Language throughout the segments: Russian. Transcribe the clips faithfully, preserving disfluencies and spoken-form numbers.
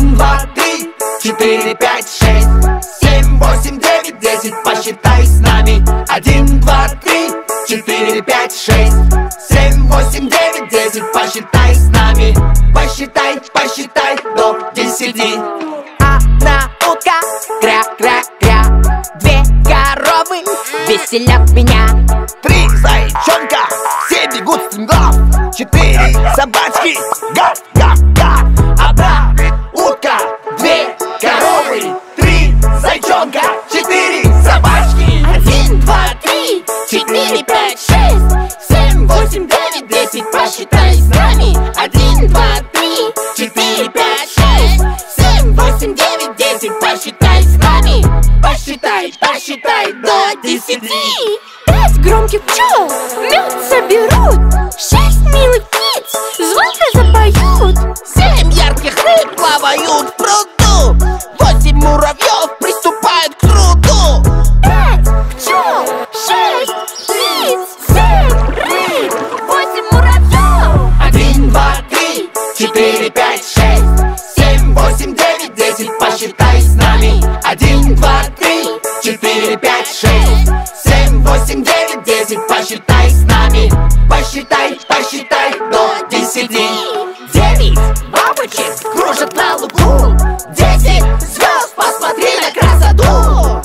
Один, два, три, четыре, пять, шесть, семь, восемь, девять, десять, посчитай с нами. Один, два, три, четыре, пять, шесть, семь, восемь, девять, десять, посчитай с нами. Посчитай, посчитай до десяти. Одна утка, кря-кря-кря, две коровы веселят меня. Три зайчонка, все бегут стремглав, четыре собачки, гав-гав-гав. Одна утка, две коровы, три зайчонка, четыре собачки. Один, два, три, четыре, пять, шесть, семь, восемь, девять, десять, посчитай с нами. Один, два, три, четыре, пять, шесть, семь, восемь, девять, десять, посчитай с нами. Посчитай, посчитай до десяти. Пять громких пчел мед соберут, шесть милых птиц звонко запоют, Семь ярких рыб плавают в пруду, восемь муравьев приступают к труду. пять пчел, шесть птиц, семь рыб, восемь муравьев. Один, два, три, четыре, пять, шесть, семь, восемь, девять, десять, посчитай с нами. Один, два, три, четыре, пять, шесть, семь, восемь, девять, десять, посчитай с нами. Посчитай, посчитай до десяти. Девять бабочек кружат на лугу, десять звезд, посмотри на красоту.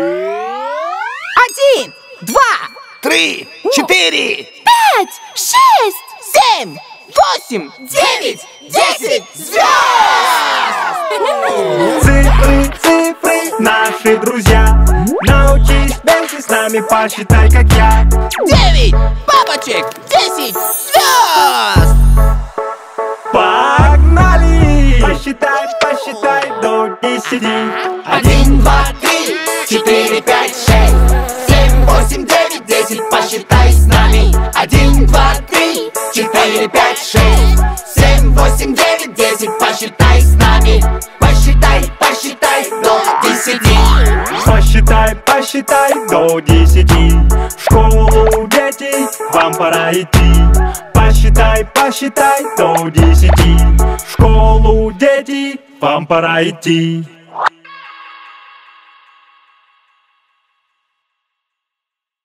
Один, два, Три, четыре, пять, шесть, семь, восемь, девять, десять звезд! Цифры, цифры, наши друзья. Научись вместе с нами, посчитай, как я. Девять бабочек, десять звезд! Погнали! Посчитай, посчитай до десяти. Один, два, три, четыре, пять, шесть, семь, восемь, девять, десять, посчитай с нами. Один, два, три, четыре, пять, шесть, семь, восемь, девять, десять, посчитай с нами. Посчитай, посчитай до десяти. Посчитай, посчитай до десяти. В школу, дети, вам пора идти. Посчитай, посчитай до десяти. В школу, дети, вам пора идти.